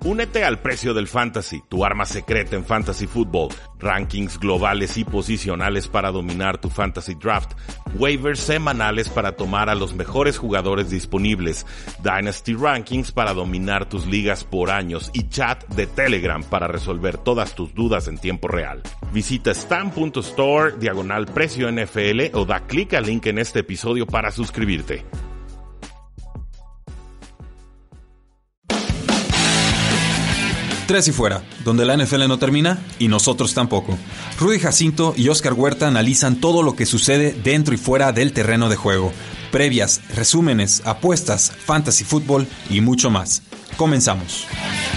Únete al Precio del Fantasy, tu arma secreta en Fantasy Football. Rankings globales y posicionales para dominar tu Fantasy Draft. Waivers semanales para tomar a los mejores jugadores disponibles. Dynasty Rankings para dominar tus ligas por años. Y chat de Telegram para resolver todas tus dudas en tiempo real. Visita stam.store/precio NFL o da clic al link en este episodio para suscribirte. Tres y fuera, donde la NFL no termina y nosotros tampoco. Rudy Jacinto y Oscar Huerta analizan todo lo que sucede dentro y fuera del terreno de juego. Previas, resúmenes, apuestas, fantasy fútbol y mucho más. Comenzamos.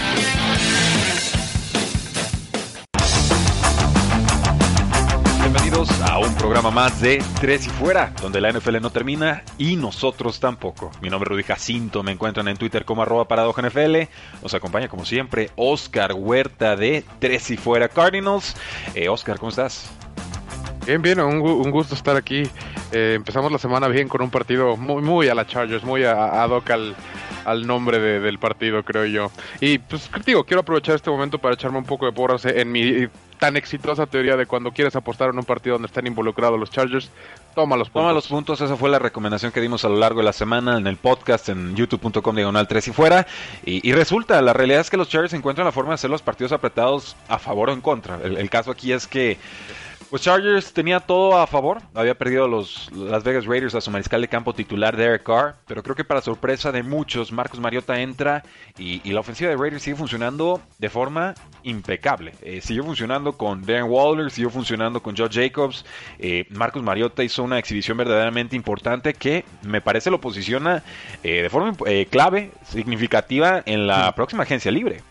Bienvenidos a un programa más de Tres y Fuera, donde la NFL no termina y nosotros tampoco. Mi nombre es Rudy Jacinto, me encuentran en Twitter como @ParadojaNFL. Nos acompaña como siempre Oscar Huerta de Tres y Fuera Cardinals. Oscar, ¿cómo estás? Bien, un gusto estar aquí. Empezamos la semana bien con un partido muy a la Chargers, muy ad hoc al nombre del partido, creo yo. Y pues digo, quiero aprovechar este momento para echarme un poco de porras en mi tan exitosa teoría de cuando quieres apostar en un partido donde están involucrados los Chargers, toma los puntos. Toma los puntos, esa fue la recomendación que dimos a lo largo de la semana en el podcast, en youtube.com/3 y fuera. Y resulta, la realidad es que los Chargers encuentran la forma de hacer los partidos apretados a favor o en contra. El caso aquí es que pues Chargers tenía todo a favor, había perdido los Las Vegas Raiders a su mariscal de campo titular Derek Carr, pero creo que para sorpresa de muchos, Marcus Mariota entra y la ofensiva de Raiders sigue funcionando de forma impecable. Siguió funcionando con Darren Waller, siguió funcionando con Josh Jacobs. Marcus Mariota hizo una exhibición verdaderamente importante que me parece lo posiciona de forma clave, significativa en la próxima agencia libre.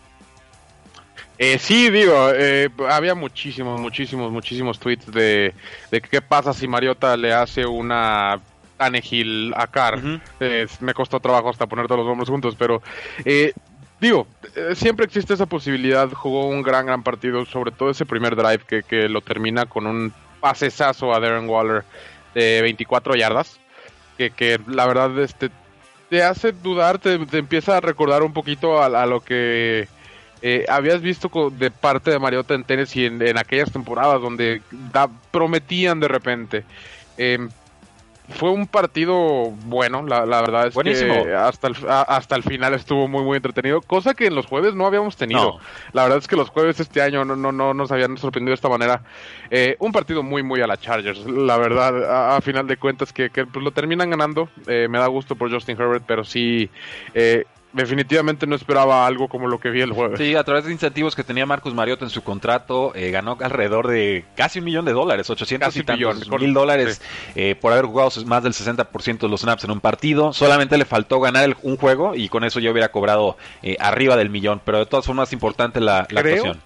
Sí, digo, había muchísimos tweets de qué pasa si Mariota le hace una Tannehill a Carr. Uh-huh. Me costó trabajo hasta poner todos los nombres juntos, pero siempre existe esa posibilidad. Jugó un gran partido, sobre todo ese primer drive que lo termina con un pasesazo a Darren Waller de 24 yardas, que la verdad te hace dudar, te empieza a recordar un poquito a lo que habías visto de parte de Mariota en Tennessee en aquellas temporadas donde prometían de repente. Fue un partido bueno, la verdad es buenísimo. Que hasta el final estuvo muy entretenido, cosa que en los jueves no habíamos tenido. No. La verdad es que los jueves este año no nos habían sorprendido de esta manera. Un partido muy a la Chargers, la verdad, a final de cuentas que pues lo terminan ganando. Me da gusto por Justin Herbert, pero sí definitivamente no esperaba algo como lo que vi el jueves. Sí, a través de incentivos que tenía Marcus Mariota en su contrato, ganó alrededor de casi $1 millón, 800 y tantos $1,000 por haber jugado más del 60% de los snaps en un partido. Solamente le faltó ganar un juego y con eso ya hubiera cobrado arriba del $1 millón, pero de todas formas importante la actuación.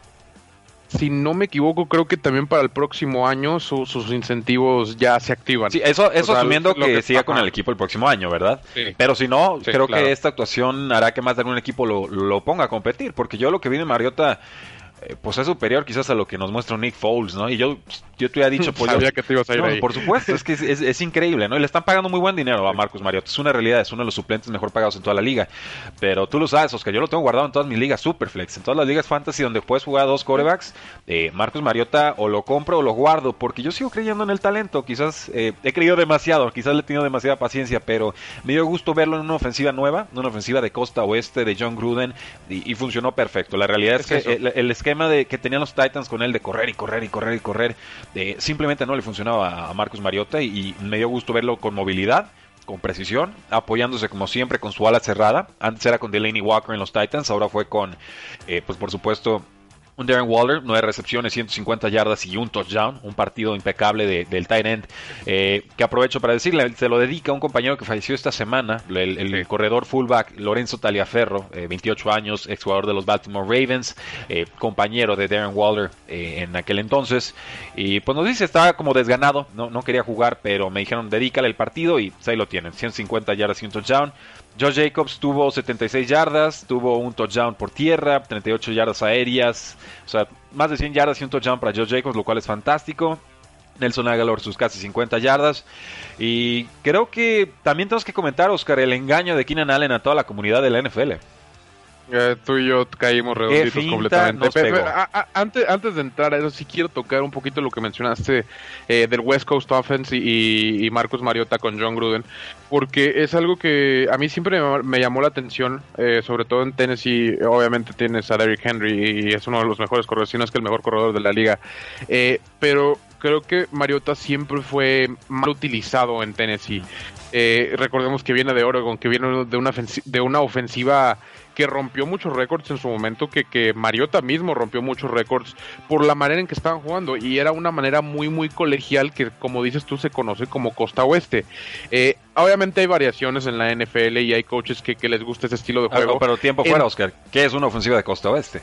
Si no me equivoco, creo que también para el próximo año sus incentivos ya se activan. Sí, eso asumiendo que siga con el equipo el próximo año, ¿verdad? Sí. Pero si no, sí, creo que esta actuación hará que más de algún equipo lo ponga a competir, porque yo lo que vi de Mariota pues es superior quizás a lo que nos muestra Nick Foles, ¿no? Y yo te había dicho, pues sabía que te ibas a ir ahí. Por supuesto, es que es increíble, ¿no? Y le están pagando muy buen dinero a Marcus Mariota, es una realidad, es uno de los suplentes mejor pagados en toda la liga, pero tú lo sabes, Oscar, yo lo tengo guardado en todas mis ligas Superflex, en todas las ligas Fantasy donde puedes jugar a 2 quarterbacks, Marcus Mariota o lo compro o lo guardo, porque yo sigo creyendo en el talento, quizás he creído demasiado, quizás le he tenido demasiada paciencia, pero me dio gusto verlo en una ofensiva nueva, una ofensiva de costa oeste de John Gruden, y funcionó perfecto. La realidad es que el esquema que tenían los Titans con él de correr y correr, simplemente no le funcionaba a Marcus Mariota y me dio gusto verlo con movilidad, con precisión, apoyándose como siempre con su ala cerrada. Antes era con Delaney Walker en los Titans, ahora fue con, pues por supuesto, un Darren Waller, 9 recepciones, 150 yardas y un touchdown, un partido impecable del tight end, que aprovecho para decirle, se lo dedica a un compañero que falleció esta semana, el corredor fullback Lorenzo Taliaferro, 28 años, exjugador de los Baltimore Ravens, compañero de Darren Waller en aquel entonces, y pues nos dice, estaba como desganado, no quería jugar, pero me dijeron, dedícale el partido, y pues ahí lo tienen, 150 yardas y un touchdown. Josh Jacobs tuvo 76 yardas, tuvo un touchdown por tierra, 38 yardas aéreas, o sea, más de 100 yardas y un touchdown para Josh Jacobs, lo cual es fantástico. Nelson Agholor sus casi 50 yardas. Y creo que también tenemos que comentar, Oscar, el engaño de Keenan Allen a toda la comunidad de la NFL. Tú y yo caímos redonditos completamente. Antes de entrar a eso, sí quiero tocar un poquito lo que mencionaste del West Coast Offense y Marcus Mariota con John Gruden, porque es algo que a mí siempre me llamó la atención, sobre todo en Tennessee. Obviamente tienes a Derrick Henry y es uno de los mejores corredores, si no es que el mejor corredor de la liga, pero creo que Mariota siempre fue mal utilizado en Tennessee. Recordemos que viene de Oregon, que viene de una ofensiva que rompió muchos récords en su momento, que Mariota mismo rompió muchos récords por la manera en que estaban jugando, y era una manera muy muy colegial que, como dices tú, se conoce como Costa Oeste. Obviamente hay variaciones en la NFL y hay coaches que les gusta ese estilo de juego. Pero tiempo fuera, Oscar, ¿qué es una ofensiva de Costa Oeste?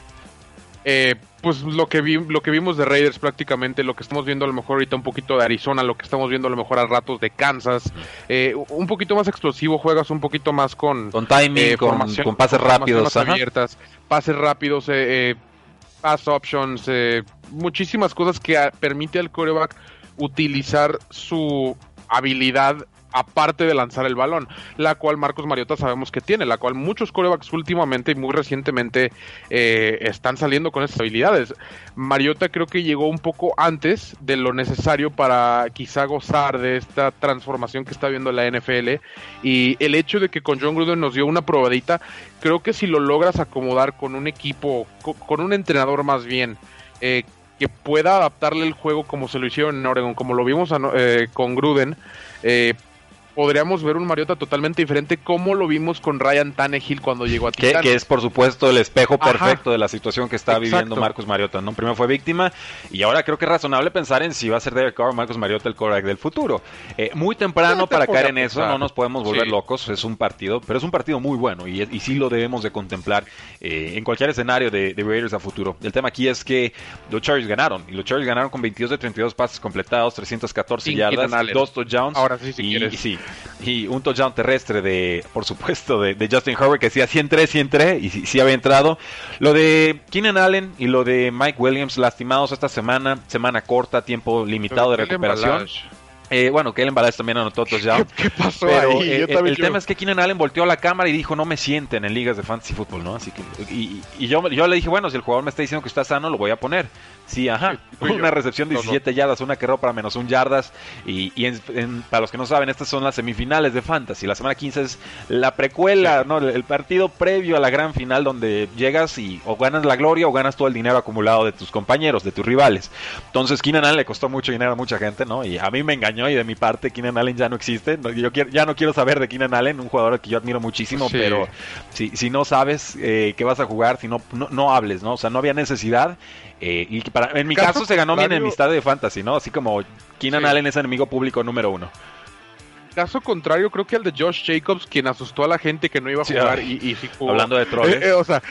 Pues lo que vimos de Raiders prácticamente, lo que estamos viendo a lo mejor ahorita un poquito de Arizona, lo que estamos viendo a lo mejor a ratos de Kansas, un poquito más explosivo, juegas un poquito más con timing, con pases rápidos, abiertas, pases rápidos, pass options, muchísimas cosas que permite al quarterback utilizar su habilidad aparte de lanzar el balón, la cual Marcus Mariota sabemos que tiene, la cual muchos quarterbacks últimamente y muy recientemente están saliendo con esas habilidades. Mariota creo que llegó un poco antes de lo necesario para quizá gozar de esta transformación que está viendo la NFL, y el hecho de que con John Gruden nos dio una probadita, creo que si lo logras acomodar con un equipo, con un entrenador más bien, que pueda adaptarle el juego como se lo hicieron en Oregon, como lo vimos con Gruden, podríamos ver un Mariota totalmente diferente, como lo vimos con Ryan Tannehill cuando llegó a Titanos. Que es, por supuesto, el espejo perfecto de la situación que está viviendo Marcus Mariota, ¿no? Primero fue víctima, y ahora creo que es razonable pensar en si va a ser Derek Carr o Marcus Mariota el quarterback del futuro. Muy temprano para caer en eso, no nos podemos volver locos, es un partido, pero es un partido muy bueno, y sí lo debemos de contemplar en cualquier escenario de Raiders a futuro. El tema aquí es que los Chargers ganaron, y los Chargers ganaron con 22 de 32 pases completados, 314 yardas, 2 touchdowns, ahora sí, y un touchdown terrestre por supuesto, de Justin Herbert, que sí, así entré, y sí había entrado. Lo de Keenan Allen y lo de Mike Williams, lastimados esta semana corta, tiempo limitado de recuperación. Kellen Ballage también anotó touchdown. ¿Qué pasó pero ahí? El tema es que Keenan Allen volteó a la cámara y dijo, no me sienten en ligas de fantasy fútbol, ¿no? Así que, y yo le dije, bueno, si el jugador me está diciendo que está sano, lo voy a poner. Sí, una recepción de 17 yardas, una carrera para -1 yardas, y para los que no saben, estas son las semifinales de fantasy. La semana 15 es la precuela, ¿no? El partido previo a la gran final, donde llegas y o ganas la gloria o ganas todo el dinero acumulado de tus compañeros, de tus rivales. Entonces Keenan Allen le costó mucho dinero a mucha gente, ¿no? Y a mí me engañó, y de mi parte Keenan Allen ya no existe. Ya no quiero saber de Keenan Allen, un jugador que yo admiro muchísimo, pero si no sabes que vas a jugar, si no hables, ¿no? O sea, no había necesidad. Y en mi caso se ganó mi enemistad de fantasy, ¿no? Así como Keenan Allen es enemigo público número 1. Caso contrario, creo que el de Josh Jacobs, quien asustó a la gente que no iba a jugar, y sí jugó. Hablando de troles.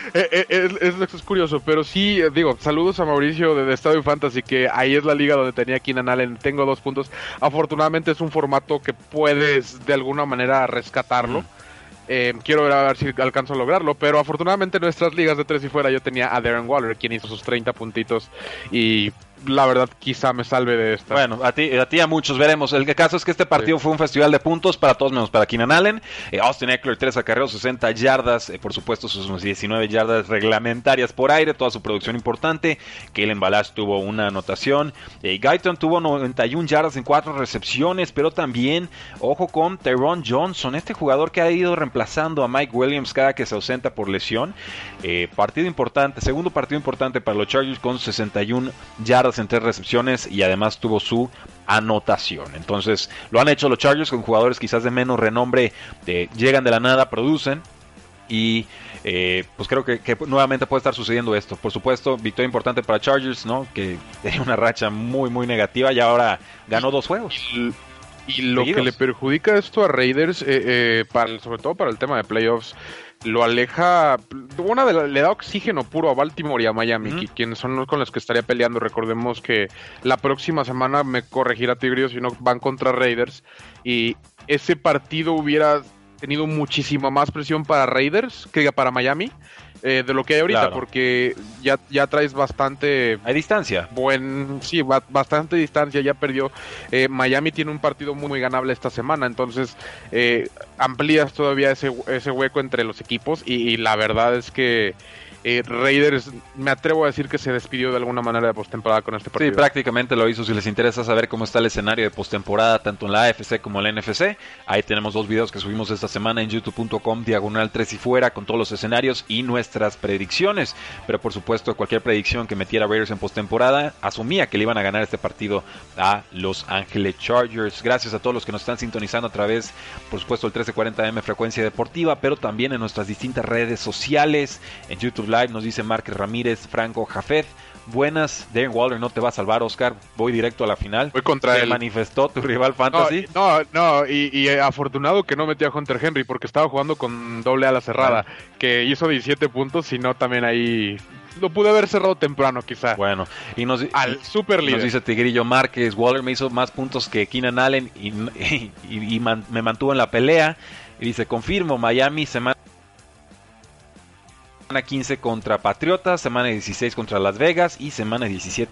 Es curioso, pero sí, saludos a Mauricio de Estadio Fantasy, que ahí es la liga donde tenía Keenan Allen. Tengo 2 puntos. Afortunadamente es un formato que puedes de alguna manera rescatarlo. Quiero ver a ver si alcanzo a lograrlo, pero afortunadamente en nuestras ligas de 3 y fuera yo tenía a Darren Waller, quien hizo sus 30 puntitos, y la verdad quizá me salve de esta. Bueno, a ti y a muchos, veremos. El caso es que este partido fue un festival de puntos para todos menos para Keenan Allen. Austin Eckler 3 acarreos, 60 yardas, por supuesto sus 19 yardas reglamentarias por aire, toda su producción importante. Kellen Ballage tuvo una anotación, Guyton tuvo 91 yardas en 4 recepciones, pero también ojo con Tyron Johnson, este jugador que ha ido reemplazando a Mike Williams cada que se ausenta por lesión. Partido importante, segundo partido importante para los Chargers, con 61 yardas en 3 recepciones, y además tuvo su anotación. Entonces lo han hecho los Chargers con jugadores quizás de menos renombre, llegan de la nada, producen, y pues creo que nuevamente puede estar sucediendo esto. Por supuesto, victoria importante para Chargers, ¿no? Que tenía una racha muy muy negativa y ahora ganó 2 juegos. Y lo que le perjudica esto a Raiders, sobre todo para el tema de playoffs, lo aleja, le da oxígeno puro a Baltimore y a Miami, quienes son los con los que estaría peleando. Recordemos que la próxima semana, me corregirá Tigrillo si no, van contra Raiders, y ese partido hubiera tenido muchísima más presión para Raiders que para Miami, de lo que hay ahorita, Claro. porque ya traes bastante Hay distancia. bastante distancia, ya perdió. Miami tiene un partido muy ganable esta semana, entonces amplías todavía ese hueco entre los equipos y la verdad es que Raiders, me atrevo a decir que se despidió de alguna manera de postemporada con este partido. Sí, prácticamente lo hizo. Si les interesa saber cómo está el escenario de postemporada, tanto en la AFC como en la NFC, ahí tenemos 2 videos que subimos esta semana en youtube.com/3 y fuera, con todos los escenarios y nuestras predicciones. Pero por supuesto, cualquier predicción que metiera Raiders en postemporada asumía que le iban a ganar este partido a Los Ángeles Chargers. Gracias a todos los que nos están sintonizando a través, por supuesto, el 1340M Frecuencia Deportiva, pero también en nuestras distintas redes sociales. En YouTube Live nos dice Márquez Ramírez, Franco Jafet. Buenas, Darren Waller no te va a salvar, Oscar. Voy directo a la final. Voy contra Se él. manifestó tu rival fantasy. Y afortunado que no metí a Hunter Henry porque estaba jugando con doble ala cerrada, que hizo 17 puntos, y no también ahí lo pude haber cerrado temprano quizá. Bueno, y Al super líder. nos dice Tigrillo Márquez, Waller me hizo más puntos que Keenan Allen y me mantuvo en la pelea. Y dice, confirmo, Miami semana 15 contra Patriotas, semana 16 contra Las Vegas y semana 17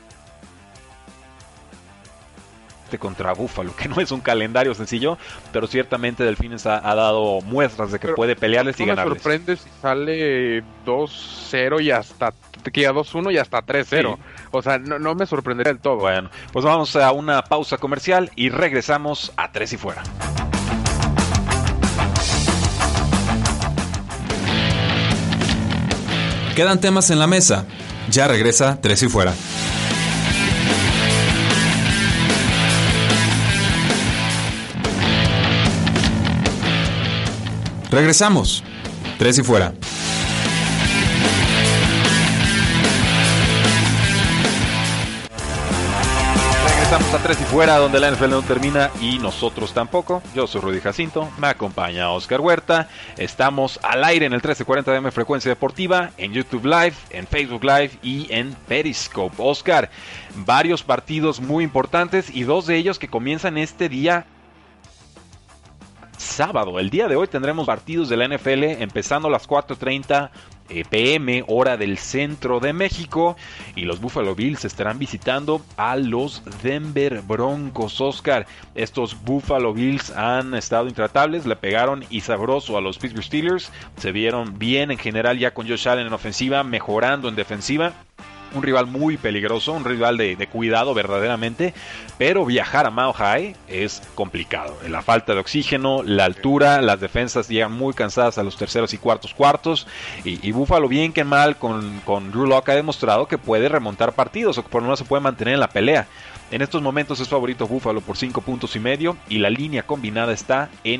contra Buffalo, que no es un calendario sencillo, pero ciertamente Delfines ha dado muestras de que puede pelearles y no me ganarles. sorprende si sale 2-0 y hasta que ya 2-1 y hasta 3-0. Sí. O sea, no me sorprendería del todo. Bueno, pues vamos a una pausa comercial y regresamos a 3 y fuera. Quedan temas en la mesa. Ya regresa 3 y fuera. Regresamos. 3 y fuera. Regresamos a 3 y fuera, donde la NFL no termina y nosotros tampoco. Yo soy Rudy Jacinto, me acompaña Oscar Huerta. Estamos al aire en el 1340M Frecuencia Deportiva, en YouTube Live, en Facebook Live y en Periscope. Oscar, varios partidos muy importantes y 2 de ellos que comienzan este día sábado. El día de hoy tendremos partidos de la NFL empezando a las 4:30 PM, hora del centro de México, y los Buffalo Bills estarán visitando a los Denver Broncos. Oscar, estos Buffalo Bills han estado intratables, le pegaron y sabroso a los Pittsburgh Steelers, se vieron bien en general ya con Josh Allen en ofensiva, mejorando en defensiva. Un rival muy peligroso, un rival de cuidado verdaderamente, pero viajar a Mile High es complicado. La falta de oxígeno, la altura, las defensas llegan muy cansadas a los terceros y cuartos, y Buffalo, bien que mal, con Drew Lock ha demostrado que puede remontar partidos, o que por lo menos se puede mantener en la pelea. En estos momentos es favorito Buffalo por 5.5 puntos, y la línea combinada está en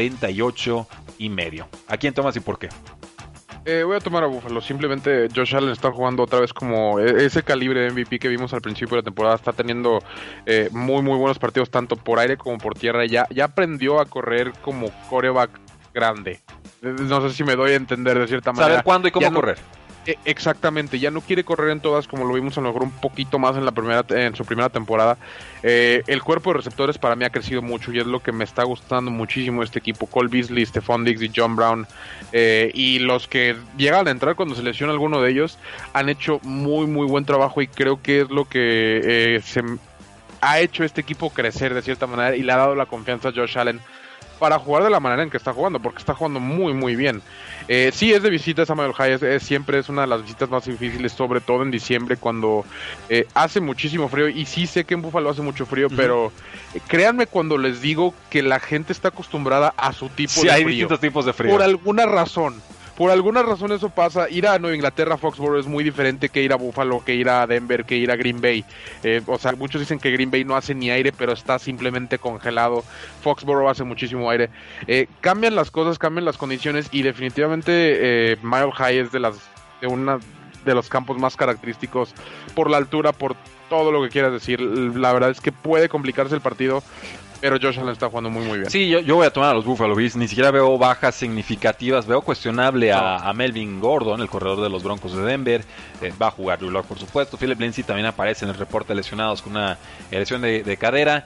48.5. ¿A quién tomas y por qué? Voy a tomar a Buffalo. Simplemente Josh Allen está jugando otra vez como ese calibre de MVP que vimos al principio de la temporada. Está teniendo muy buenos partidos tanto por aire como por tierra. Ya aprendió a correr como quarterback grande. No sé si me doy a entender de cierta manera. Saber cuándo y cómo correr. Exactamente, ya no quiere correr en todas como lo vimos a lo mejor un poquito más en su primera temporada. El cuerpo de receptores para mí ha crecido mucho y es lo que me está gustando muchísimo este equipo. Cole Beasley, Stephon Diggs y John Brown, y los que llegan a entrar cuando se lesiona alguno de ellos han hecho muy buen trabajo, y creo que es lo que se ha hecho este equipo crecer de cierta manera y le ha dado la confianza a Josh Allen para jugar de la manera en que está jugando, porque está jugando muy bien. Sí, es de visita a Mile High, siempre es una de las visitas más difíciles, sobre todo en diciembre cuando hace muchísimo frío, y sí sé que en Buffalo hace mucho frío, pero créanme cuando les digo que la gente está acostumbrada a su tipo de frío. Sí, hay distintos tipos de frío. Por alguna razón eso pasa. Ir a Nueva Inglaterra, Foxborough, es muy diferente que ir a Buffalo, que ir a Denver, que ir a Green Bay. O sea, muchos dicen que Green Bay no hace ni aire, pero está simplemente congelado. Foxborough hace muchísimo aire. Cambian las cosas, cambian las condiciones, y definitivamente Mile High es de los campos más característicos por la altura, por todo lo que quieras decir. La verdad es que puede complicarse el partido, pero Josh Allen está jugando muy bien. Sí, yo voy a tomar a los Buffalo Bills. Ni siquiera veo bajas significativas. Veo cuestionable a Melvin Gordon, el corredor de los Broncos de Denver. Va a jugar Drew Lock, por supuesto. Philip Lindsay también aparece en el reporte de lesionados con una lesión de cadera.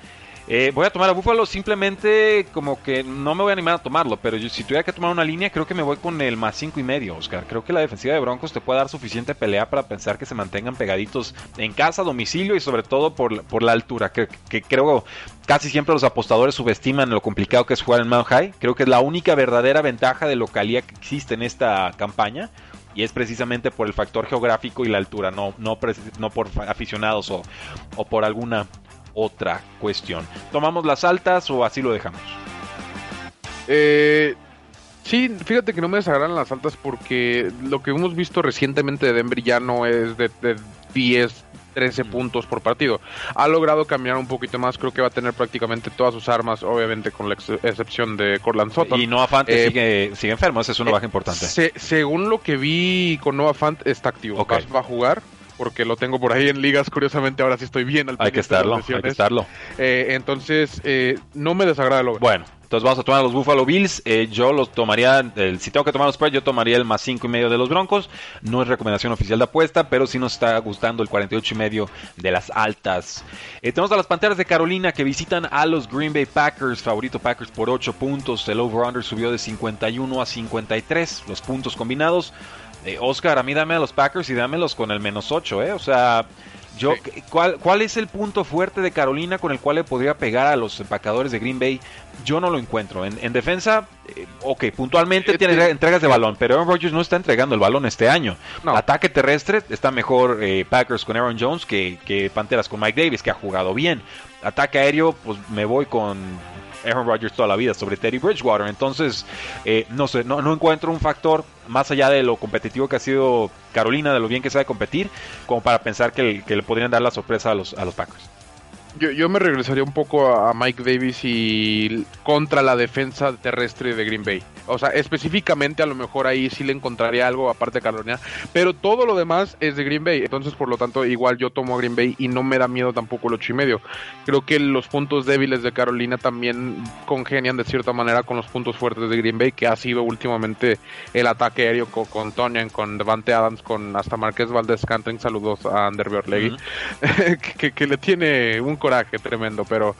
Voy a tomar a Buffalo, simplemente como que no me voy a animar a tomarlo, pero si tuviera que tomar una línea, creo que me voy con el más 5.5, Oscar. Creo que la defensiva de Broncos te puede dar suficiente pelea para pensar que se mantengan pegaditos en casa, domicilio y sobre todo por la altura, que creo casi siempre los apostadores subestiman lo complicado que es jugar en Mile High. Creo que es la única verdadera ventaja de localía que existe en esta campaña. Y es precisamente por el factor geográfico y la altura, no por aficionados o por alguna otra cuestión. ¿Tomamos las altas o así lo dejamos? Sí, fíjate que no me desagradan las altas porque lo que hemos visto recientemente de Denver ya no es de 10, 13 puntos por partido. Ha logrado cambiar un poquito más, creo que va a tener prácticamente todas sus armas, obviamente con la excepción de Courtland Sutton. Y Noah Fant sigue enfermo, esa es una baja importante. Según lo que vi con Noah Fant, está activo, okay. Va a jugar. Porque lo tengo por ahí en ligas, curiosamente ahora sí estoy bien al Hay que estarlo. Entonces, no me desagrada lo bueno. Entonces vamos a tomar a los Buffalo Bills. Yo los tomaría, si tengo que tomar los spread, yo tomaría el más 5.5 de los Broncos. No es recomendación oficial de apuesta, pero sí nos está gustando el 48.5 de las altas. Tenemos a las Panteras de Carolina que visitan a los Green Bay Packers. Favorito Packers por 8 puntos. El over-under subió de 51 a 53. Los puntos combinados. Oscar, a mí dame a los Packers y dámelos con el menos 8, O sea, ¿cuál es el punto fuerte de Carolina con el cual le podría pegar a los empacadores de Green Bay? Yo no lo encuentro. En defensa, puntualmente tiene entregas de balón, pero Aaron Rodgers no está entregando el balón este año. No. Ataque terrestre, está mejor Packers con Aaron Jones que Panteras con Mike Davis, que ha jugado bien. Ataque aéreo, pues me voy con Aaron Rodgers toda la vida sobre Teddy Bridgewater. Entonces, no sé, no encuentro un factor más allá de lo competitivo que ha sido Carolina, de lo bien que sabe competir, como para pensar que le podrían dar la sorpresa a los Packers. Yo me regresaría un poco a Mike Davis y contra la defensa terrestre de Green Bay. O sea, específicamente a lo mejor ahí sí le encontraría algo aparte de Carolina, pero todo lo demás es de Green Bay. Entonces, por lo tanto, igual yo tomo a Green Bay y no me da miedo tampoco el 8.5. Creo que los puntos débiles de Carolina también congenian de cierta manera con los puntos fuertes de Green Bay, que ha sido últimamente el ataque aéreo con Tonyan, con Devante Adams, con hasta Marqués Valdez-Scantling. Saludos a Ander Beorlegui, que le tiene un coraje tremendo, pero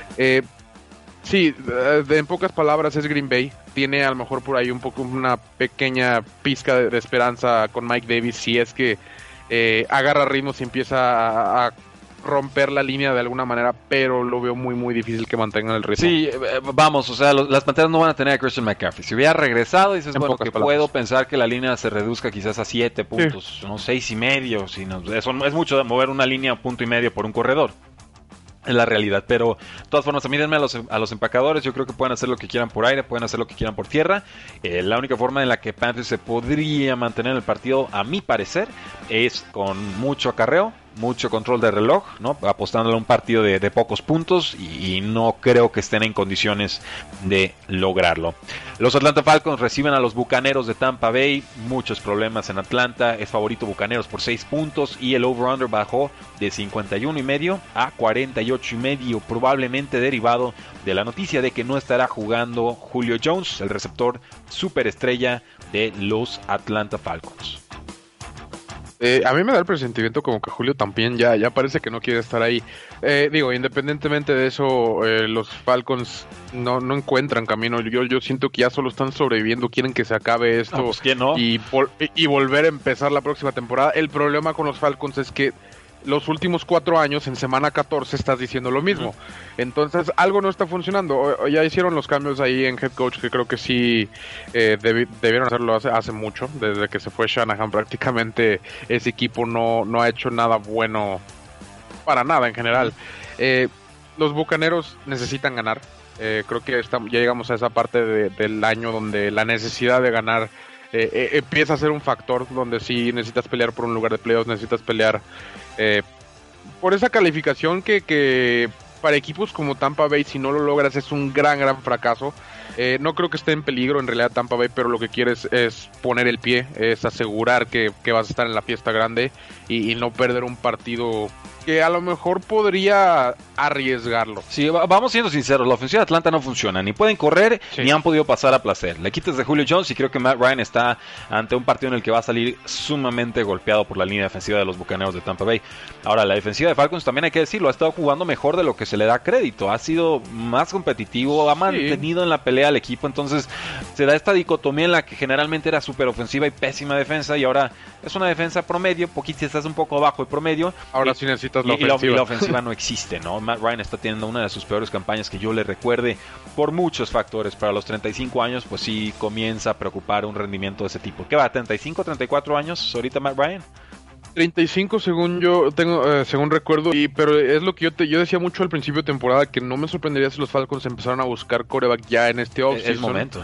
sí, en pocas palabras es Green Bay. Tiene a lo mejor por ahí un poco una pequeña pizca de esperanza con Mike Davis si es que agarra ritmos y empieza a romper la línea de alguna manera, pero lo veo muy muy difícil que mantengan el ritmo. Sí, vamos, o sea, las Panteras no van a tener a Christian McCaffrey. Si hubiera regresado, dices, bueno, que puedo pensar que la línea se reduzca quizás a 7 puntos, sí. No, 6.5, si no, eso es mucho de mover una línea 1.5 por un corredor. Es la realidad, pero de todas formas, a mí denme a los empacadores. Yo creo que pueden hacer lo que quieran por aire, pueden hacer lo que quieran por tierra. La única forma en la que Panthers se podría mantener en el partido, a mi parecer, es con mucho acarreo, mucho control de reloj, ¿no? Apostándole a un partido de pocos puntos y no creo que estén en condiciones de lograrlo. Los Atlanta Falcons reciben a los Bucaneros de Tampa Bay, muchos problemas en Atlanta, es favorito Bucaneros por 6 puntos y el over-under bajó de 51.5 a 48.5, probablemente derivado de la noticia de que no estará jugando Julio Jones, el receptor superestrella de los Atlanta Falcons. A mí me da el presentimiento como que Julio también ya parece que no quiere estar ahí. Digo, independientemente de eso, los Falcons no encuentran camino. Yo siento que ya solo están sobreviviendo, quieren que se acabe esto pues, ¿quién no? y volver a empezar la próxima temporada. El problema con los Falcons es que los últimos 4 años, en semana 14, estás diciendo lo mismo. Entonces, algo no está funcionando. Ya hicieron los cambios ahí en head coach, que creo que sí debieron hacerlo hace mucho. Desde que se fue Shanahan, prácticamente ese equipo no ha hecho nada bueno para nada en general. Los Bucaneros necesitan ganar. Creo que ya llegamos a esa parte del año donde la necesidad de ganar empieza a ser un factor, donde sí necesitas pelear por un lugar de playoffs, necesitas pelear por esa calificación que para equipos como Tampa Bay, si no lo logras, es un gran fracaso. No creo que esté en peligro en realidad Tampa Bay, pero lo que quieres es poner el pie, es asegurar que vas a estar en la fiesta grande y no perder un partido que a lo mejor podría arriesgarlo. Sí, vamos siendo sinceros, la ofensiva de Atlanta no funciona, ni pueden correr, sí, ni han podido pasar a placer. Le quitas de Julio Jones y creo que Matt Ryan está ante un partido en el que va a salir sumamente golpeado por la línea defensiva de los Bucaneros de Tampa Bay. Ahora, la defensiva de Falcons, también hay que decirlo, ha estado jugando mejor de lo que se le da crédito. Ha sido más competitivo, ha mantenido en la pelea al equipo, entonces se da esta dicotomía en la que generalmente era súper ofensiva y pésima defensa, y ahora es una defensa promedio, poquito estás un poco abajo de promedio. Ahora sí necesitas la ofensiva. Y la ofensiva no existe, ¿no? Matt Ryan está teniendo una de sus peores campañas que yo le recuerde por muchos factores. Para los 35 años, pues sí comienza a preocupar un rendimiento de ese tipo. ¿Qué va? ¿35, 34 años ahorita Matt Ryan? 35 según yo tengo, según recuerdo, pero es lo que yo decía mucho al principio de temporada, que no me sorprendería si los Falcons empezaron a buscar quarterback ya en este offseason. Es momento.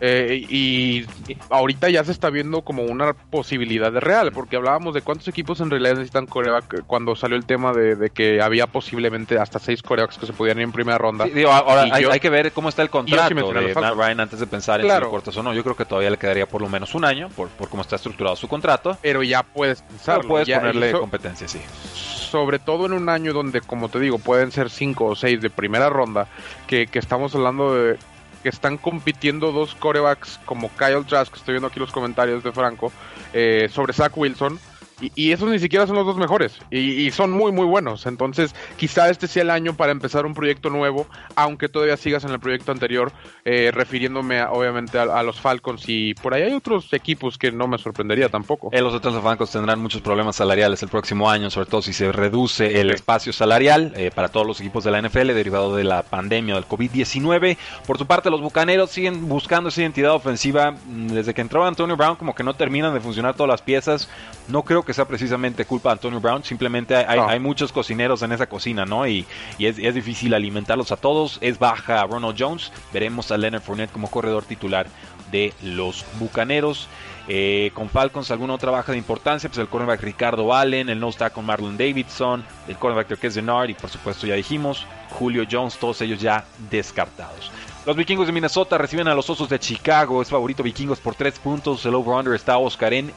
Y ahorita ya se está viendo como una posibilidad de real, porque hablábamos de cuántos equipos en realidad necesitan quarterback cuando salió el tema de que había posiblemente hasta 6 quarterbacks que se podían ir en primera ronda. Sí, digo, ahora hay que ver cómo está el contrato de Matt Ryan antes de pensar en si lo cortas o no. Yo creo que todavía le quedaría por lo menos un año por cómo está estructurado su contrato. Pero ya puedes pensarlo. Puedes ponerle competencia, sí. Sobre todo en un año donde, como te digo, pueden ser 5 o 6 de primera ronda, que estamos hablando de que están compitiendo 2 quarterbacks como Kyle Trask, que estoy viendo aquí los comentarios de Franco, sobre Zach Wilson, y esos ni siquiera son los 2 mejores, y son muy muy buenos. Entonces quizá este sea el año para empezar un proyecto nuevo, aunque todavía sigas en el proyecto anterior, refiriéndome obviamente a los Falcons, y por ahí hay otros equipos que no me sorprendería tampoco. Los otros Falcons tendrán muchos problemas salariales el próximo año, sobre todo si se reduce el espacio salarial para todos los equipos de la NFL derivado de la pandemia del COVID-19. Por su parte, los Bucaneros siguen buscando esa identidad ofensiva. Desde que entró Antonio Brown, como que no terminan de funcionar todas las piezas. No creo que sea precisamente culpa de Antonio Brown, simplemente hay muchos cocineros en esa cocina, ¿no? Y es difícil alimentarlos a todos. Es baja Ronald Jones, veremos a Leonard Fournette como corredor titular de los Bucaneros. Con Falcons, alguna otra baja de importancia, pues el cornerback Ricardo Allen, el nose tackle Marlon Davidson, el cornerback que es Denard, y por supuesto ya dijimos Julio Jones, todos ellos ya descartados. Los Vikingos de Minnesota reciben a los Osos de Chicago. Es favorito Vikingos por 3 puntos. El over-under está, Oscar, en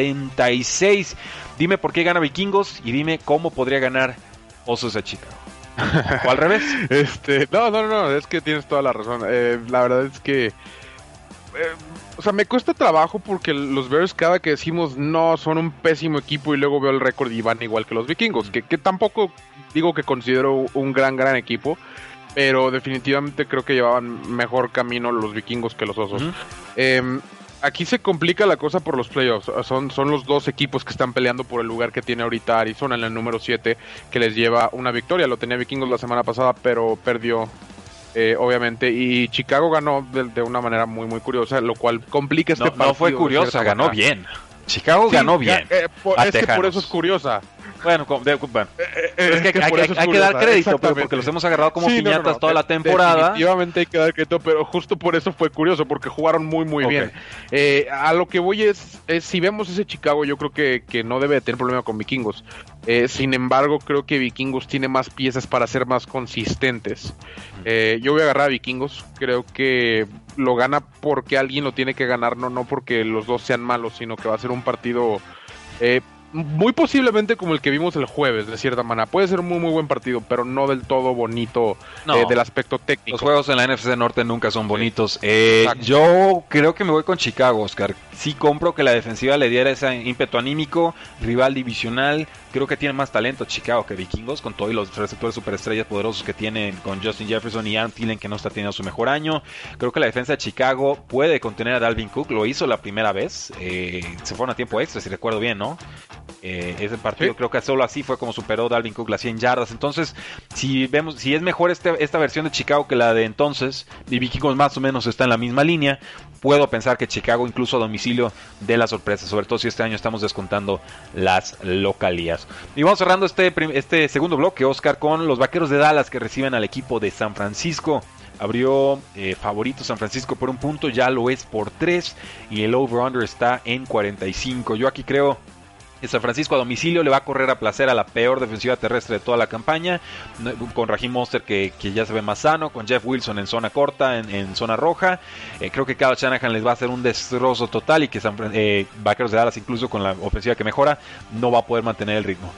46. Dime por qué gana Vikingos y dime cómo podría ganar Osos de Chicago. ¿O al revés? No, es que tienes toda la razón. La verdad es que me cuesta trabajo porque los Bears, cada que decimos no, son un pésimo equipo, y luego veo el récord y van igual que los Vikingos, que tampoco digo que considero un gran equipo, pero definitivamente creo que llevaban mejor camino los Vikingos que los Osos. Aquí se complica la cosa por los playoffs. Son los 2 equipos que están peleando por el lugar que tiene ahorita Arizona en el número 7, que les lleva una victoria. Lo tenía Vikingos la semana pasada, pero perdió, obviamente, y Chicago ganó de una manera muy muy curiosa, lo cual complica este partido. No fue curiosa, ganó bien. Chicago ganó bien. Es que por eso es curiosa. Bueno, es que hay que dar crédito, porque los hemos agarrado como piñatas toda la temporada. Definitivamente hay que dar crédito, pero justo por eso fue curioso, porque jugaron muy muy bien. A lo que voy es si vemos ese Chicago, yo creo que no debe de tener problema con Vikingos. Sin embargo, creo que Vikingos tiene más piezas para ser más consistentes. Yo voy a agarrar a Vikingos. Creo que lo gana porque alguien lo tiene que ganar, no porque los dos sean malos, sino que va a ser un partido muy posiblemente como el que vimos el jueves, de cierta manera. Puede ser un muy muy buen partido, pero no del todo bonito del aspecto técnico. Los juegos en la NFC Norte nunca son bonitos. Yo creo que me voy con Chicago, Oscar. Sí compro que la defensiva le diera ese ímpetu anímico, rival divisional. Creo que tiene más talento Chicago que Vikingos, con todos los receptores superestrellas poderosos que tienen, con Justin Jefferson y Adam Thielen, que no está teniendo su mejor año. Creo que la defensa de Chicago puede contener a Dalvin Cook. Lo hizo la primera vez. Se fueron a tiempo extra, si recuerdo bien, ¿no? Ese partido creo que solo así fue como superó Dalvin Cook las 100 yardas. Entonces, si es mejor esta versión de Chicago que la de entonces, y Vikingos más o menos está en la misma línea, puedo pensar que Chicago incluso a domicilio dé la sorpresa, sobre todo si este año estamos descontando las localías. Y vamos cerrando este segundo bloque, Oscar, con los Vaqueros de Dallas, que reciben al equipo de San Francisco. Abrió favorito San Francisco por 1 punto, ya lo es por 3, y el over-under está en 45. Yo aquí creo que San Francisco a domicilio le va a correr a placer a la peor defensiva terrestre de toda la campaña, con Raheem Mostert que ya se ve más sano, con Jeff Wilson en zona corta, en zona roja. Creo que Kyle Shanahan les va a hacer un destrozo total, y que Vaqueros de Dallas, incluso con la ofensiva que mejora, no va a poder mantener el ritmo.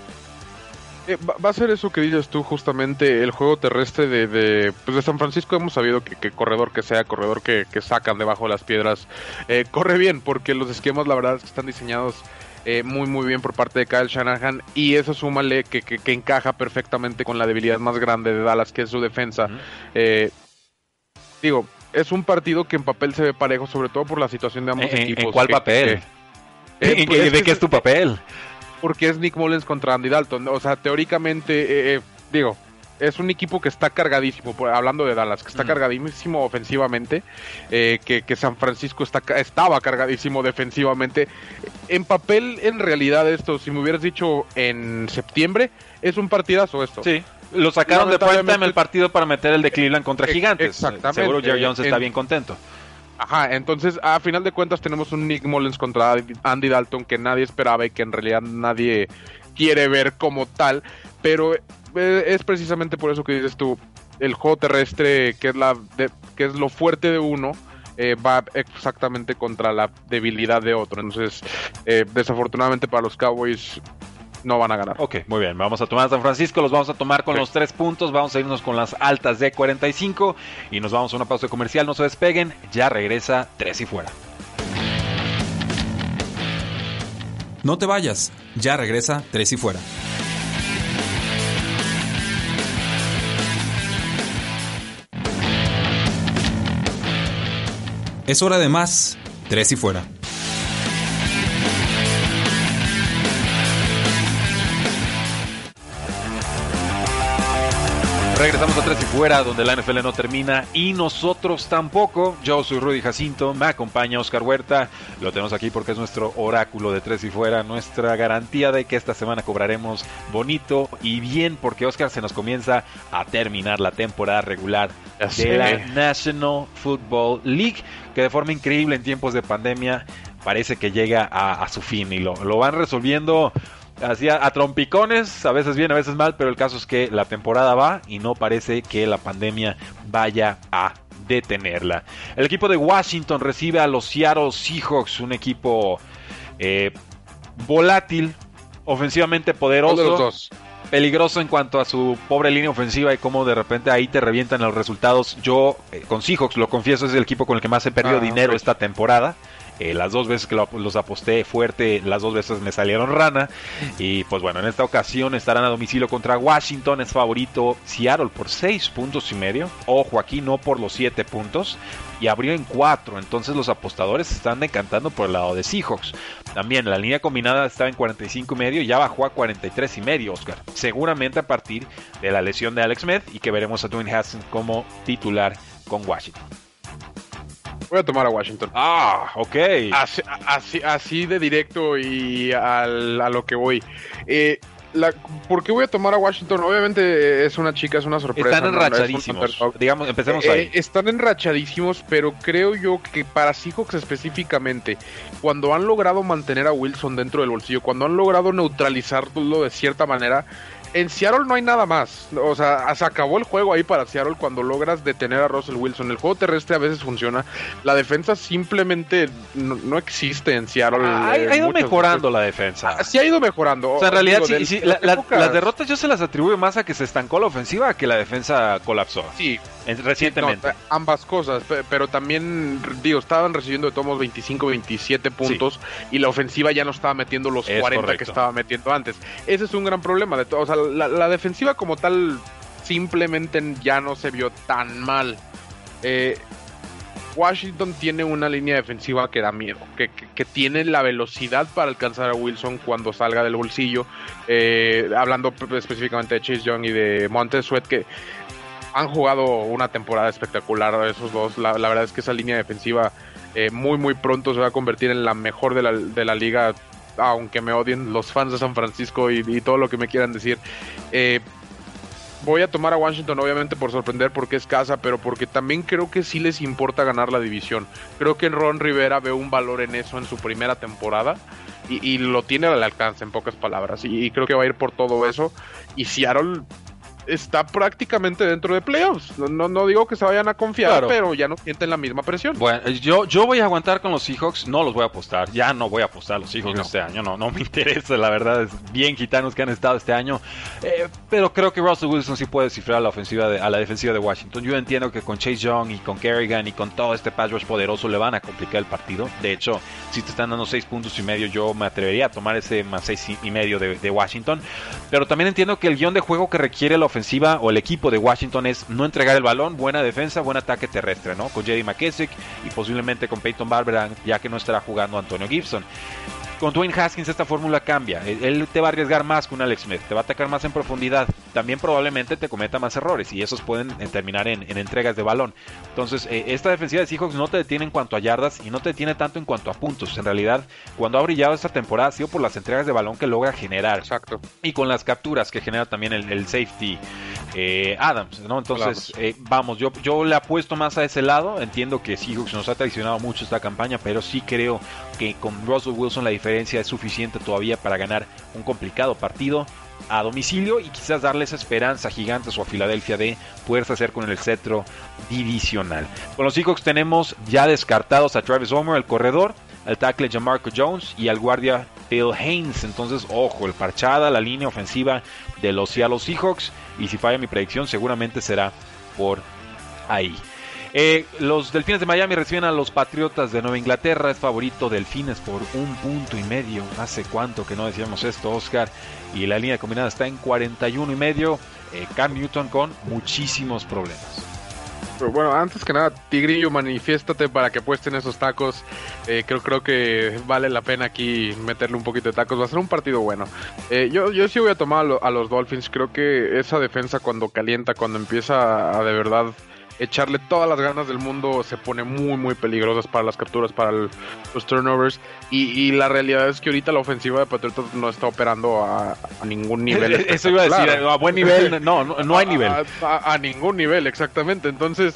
Va a ser eso que dices tú, justamente el juego terrestre de San Francisco. Hemos sabido que corredor que sea, corredor que sacan debajo de las piedras, corre bien, porque los esquemas la verdad es que están diseñados muy muy bien por parte de Kyle Shanahan, y eso súmale que encaja perfectamente con la debilidad más grande de Dallas, que es su defensa. Digo, es un partido que en papel se ve parejo, sobre todo por la situación de ambos equipos. ¿En cuál papel? ¿De qué es tu papel? Porque es Nick Mullens contra Andy Dalton. O sea, teóricamente, es un equipo que está cargadísimo, hablando de Dallas, que está cargadísimo ofensivamente, que San Francisco estaba cargadísimo defensivamente. En papel, en realidad, esto, si me hubieras dicho en septiembre, es un partidazo esto. Sí. Lo sacaron de primetime el partido para meter el de Cleveland contra Gigantes. Exactamente. Seguro Jerry Jones está bien contento. Ajá, entonces a final de cuentas tenemos un Nick Mullens contra Andy Dalton que nadie esperaba y que en realidad nadie quiere ver como tal, pero es precisamente por eso que dices tú, el juego terrestre, que es lo fuerte de uno, va exactamente contra la debilidad de otro. Entonces, desafortunadamente para los Cowboys, no van a ganar. Ok, muy bien. Vamos a tomar a San Francisco, los vamos a tomar con los 3 puntos. Vamos a irnos con las altas de 45 y nos vamos a una pausa comercial. No se despeguen, ya regresa 3 y fuera. No te vayas, ya regresa 3 y fuera. Es hora de más 3 y fuera. Regresamos a 3 y fuera, donde la NFL no termina y nosotros tampoco. Yo soy Rudy Jacinto, me acompaña Oscar Huerta. Lo tenemos aquí porque es nuestro oráculo de 3 y fuera, nuestra garantía de que esta semana cobraremos bonito y bien, porque Oscar, se nos comienza a terminar la temporada regular de la National Football League, que de forma increíble en tiempos de pandemia parece que llega a su fin y lo van resolviendo así a trompicones, a veces bien, a veces mal, pero el caso es que la temporada va y no parece que la pandemia vaya a detenerla. El equipo de Washington recibe a los Seattle Seahawks, un equipo volátil, ofensivamente poderoso, peligroso en cuanto a su pobre línea ofensiva y cómo de repente ahí te revientan los resultados. Yo con Seahawks, lo confieso, es el equipo con el que más he perdido dinero esta temporada. Las 2 veces que los aposté fuerte, las 2 veces me salieron rana. Y pues bueno, en esta ocasión estarán a domicilio contra Washington. Es favorito Seattle por 6.5 puntos. Ojo, aquí no por los 7 puntos. Y abrió en 4. Entonces los apostadores se están decantando por el lado de Seahawks. También la línea combinada estaba en 45.5 y ya bajó a 43.5, Oscar. Seguramente a partir de la lesión de Alex Smith y que veremos a Dwayne Haskins como titular con Washington. Voy a tomar a Washington. Ah, ok. Así de directo y a lo que voy. ¿Por qué voy a tomar a Washington? Obviamente es una sorpresa. Están enrachadísimos. Digamos, empecemos ahí. Están enrachadísimos, pero creo yo que para Seahawks específicamente, cuando han logrado mantener a Wilson dentro del bolsillo, cuando han logrado neutralizarlo de cierta manera, en Seattle no hay nada más. O sea, se acabó el juego ahí para Seattle cuando logras detener a Russell Wilson. El juego terrestre a veces funciona. La defensa simplemente no existe en Seattle. Ha ido mejorando la defensa. Sí ha ido mejorando. O sea, en realidad, las derrotas yo se las atribuyo más a que se estancó la ofensiva a que la defensa colapsó. Sí. Recientemente. No, ambas cosas, pero también, estaban recibiendo de tomos 25, 27 puntos y la ofensiva ya no estaba metiendo los 40 que estaba metiendo antes. Ese es un gran problema de todo. O sea, la defensiva como tal simplemente ya no se vio tan mal. Washington tiene una línea defensiva que da miedo, que tiene la velocidad para alcanzar a Wilson cuando salga del bolsillo. Hablando específicamente de Chase Young y de Montez Sweat, que han jugado una temporada espectacular esos dos. La verdad es que esa línea defensiva muy muy pronto se va a convertir en la mejor de la liga, aunque me odien los fans de San Francisco y todo lo que me quieran decir. Voy a tomar a Washington obviamente por sorprender, porque es casa, pero porque también creo que sí les importa ganar la división. Creo que Ron Rivera ve un valor en eso en su primera temporada y lo tiene al alcance, en pocas palabras, y creo que va a ir por todo eso. Y Seattle está prácticamente dentro de playoffs. No digo que se vayan a confiar, claro, pero ya no sienten la misma presión. Bueno, yo voy a aguantar con los Seahawks, no los voy a apostar, ya no voy a apostar a los Seahawks este año, no me interesa, la verdad, es bien gitanos que han estado este año, pero creo que Russell Wilson sí puede descifrar a la defensiva de Washington. Yo entiendo que con Chase Young y con Kerrigan y con todo este pass rush poderoso le van a complicar el partido. De hecho, si te están dando 6 puntos y medio, yo me atrevería a tomar ese más 6 y medio de Washington, pero también entiendo que el guión de juego que requiere la ofensiva o el equipo de Washington es no entregar el balón, buena defensa, buen ataque terrestre, ¿no? Con J.D. McKissic y posiblemente con Peyton Barber, ya que no estará jugando Antonio Gibson. Con Dwayne Haskins esta fórmula cambia. Él te va a arriesgar más que un Alex Smith, te va a atacar más en profundidad. También probablemente te cometa más errores y esos pueden terminar en entregas de balón. Entonces, esta defensiva de Seahawks no te detiene en cuanto a yardas y no te detiene tanto en cuanto a puntos. En realidad, cuando ha brillado esta temporada ha sido por las entregas de balón que logra generar. Exacto. Y con las capturas que genera también el safety Adams, ¿no? Entonces, vamos, yo le apuesto más a ese lado. Entiendo que Seahawks nos ha traicionado mucho esta campaña, pero sí creo que con Russell Wilson la diferencia es suficiente todavía para ganar un complicado partido a domicilio y quizás darles esperanza a Gigantes o a Filadelfia de poderse hacer con el cetro divisional. Con los Seahawks tenemos ya descartados a Travis Homer, el corredor, al tackle Jamarco Jones y al guardia Phil Haynes. Entonces, ojo, el parchada, la línea ofensiva de los Seattle Seahawks, y si falla mi predicción seguramente será por ahí. Los Delfines de Miami reciben a los Patriotas de Nueva Inglaterra. Es favorito Delfines por 1.5 puntos. Hace cuánto que no decíamos esto, Oscar. Y la línea combinada está en 41.5. Cam Newton con muchísimos problemas. Pero bueno, antes que nada, Tigrillo, manifiéstate para que puesten esos tacos. Creo que vale la pena aquí meterle un poquito de tacos. Va a ser un partido bueno. Yo sí voy a tomar a los Dolphins. Creo que esa defensa cuando calienta, cuando empieza a de verdad echarle todas las ganas del mundo, se pone muy muy peligrosas para las capturas, para los turnovers, y la realidad es que ahorita la ofensiva de Patriotas no está operando a ningún nivel. Eso iba a decir, a buen nivel, no hay nivel. A ningún nivel, exactamente. Entonces,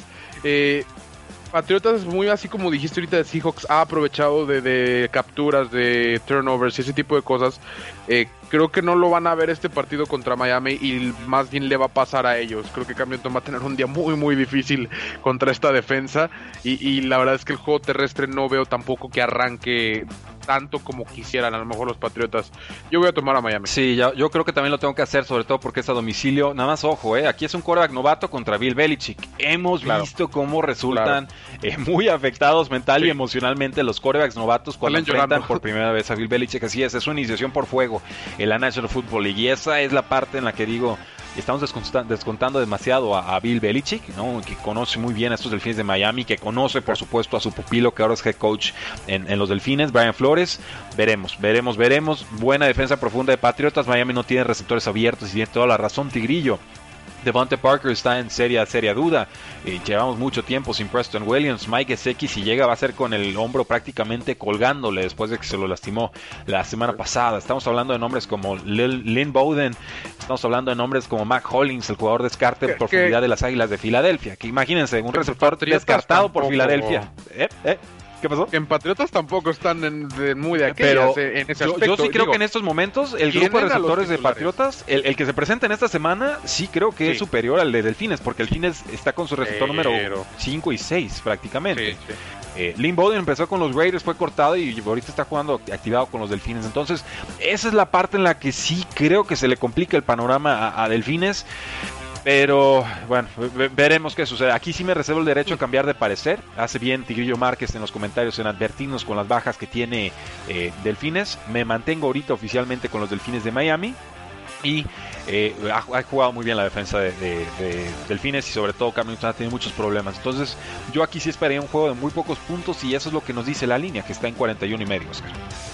Patriotas, muy así como dijiste ahorita de Seahawks, ha aprovechado de capturas, de turnovers y ese tipo de cosas. Creo que no lo van a ver este partido contra Miami y más bien le va a pasar a ellos. Creo que Cam Newton va a tener un día muy muy difícil contra esta defensa y la verdad es que el juego terrestre no veo tampoco que arranque tanto como quisieran a lo mejor los Patriotas. Yo voy a tomar a Miami. Sí, yo creo que también lo tengo que hacer, sobre todo porque es a domicilio. Nada más ojo, aquí es un quarterback novato contra Bill Belichick. Hemos visto cómo resultan muy afectados mental y emocionalmente los quarterbacks novatos cuando enfrentan por primera vez a Bill Belichick. Así es una iniciación por fuego en la National Football League, y esa es la parte en la que digo, estamos descontando demasiado a Bill Belichick, ¿no? Que conoce muy bien a estos Delfines de Miami, que conoce por supuesto a su pupilo que ahora es head coach en los Delfines, Brian Flores. Veremos. Buena defensa profunda de Patriotas. Miami no tiene receptores abiertos y tiene toda la razón, Tigrillo. Devontae Parker está en seria duda. Llevamos mucho tiempo sin Preston Williams. Mike Gesicki, si llega, va a ser con el hombro prácticamente colgándole después de que se lo lastimó la semana pasada. Estamos hablando de nombres como Lynn Bowden. Estamos hablando de nombres como Mac Hollins, el jugador descarte en profundidad de las Águilas de Filadelfia. Que imagínense, un receptor descartado por Filadelfia. ¿Qué pasó? En Patriotas tampoco están muy de aquellas, pero en ese aspecto. Yo sí creo que en estos momentos el grupo de receptores de Patriotas, el que se presenta en esta semana, sí creo que es superior al de Delfines, porque Delfines está con su receptor número 5 y 6 prácticamente. Lynn Bowden empezó con los Raiders, fue cortado y ahorita está jugando activado con los Delfines. Entonces, esa es la parte en la que sí creo que se le complica el panorama a Delfines. Pero bueno, veremos qué sucede. Aquí sí me reservo el derecho a cambiar de parecer. Hace bien Tigrillo Márquez en los comentarios en advertirnos con las bajas que tiene Delfines. Me mantengo ahorita oficialmente con los Delfines de Miami. Y ha jugado muy bien la defensa de Delfines, y sobre todo Cam Newton ha tenido muchos problemas. Entonces yo aquí sí esperaría un juego de muy pocos puntos, y eso es lo que nos dice la línea, que está en 41.5, Oscar.